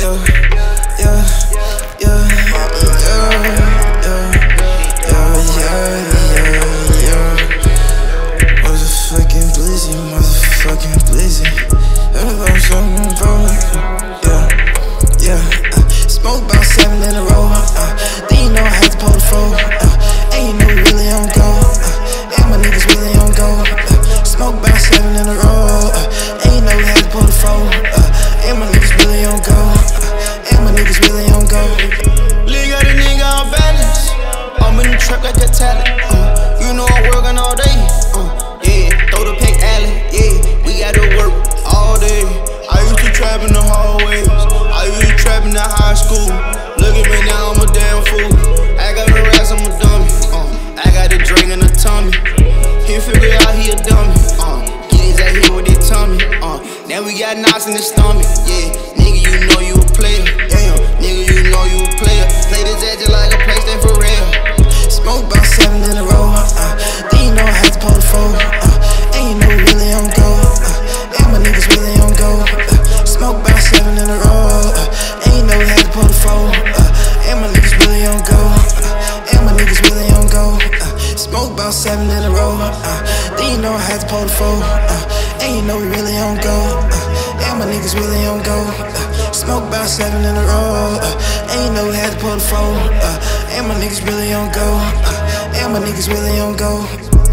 Motherfucking blizzy. I'm something broke. Smoke about 7 in a row. Then you know I had to pull the phone. And you know we really on go. And my niggas really on go. Smoke about 7 in a row. And you know we had to pull the phone. And my niggas really on go. And my niggas really on go. Lee got a nigga on balance. I'm in the trap, got that talent. You know I'm working all day. Yeah, throw the pack alley. Yeah, we gotta work all day. I used to trap in the hallways. I used to trap in the high school. Look at me now, I'm a damn fool. I got no rats, I'm a dummy. I got a drink in the tummy. He figure out he a dummy. Get his ass here with his tummy. Now we got knots in the stomach. Yeah, nigga, you know you a player. Damn, nigga, you know you a player. Play this ass just like a PlayStation for real. Smoke about 7 in a row. Then you know I had to pull the phone. And you know we really on go. And my niggas really on go. Smoke about 7 in a row. And you know we had to pull the phone. And my niggas really on go. And my niggas really on go. Smoke about 7 in a row. Then you know I had to pull the phone. And you know we really on go. And my niggas really on go. Smoke about 7 in a row. And you know we had to pull the phone. And my niggas really on go. And my niggas really on go.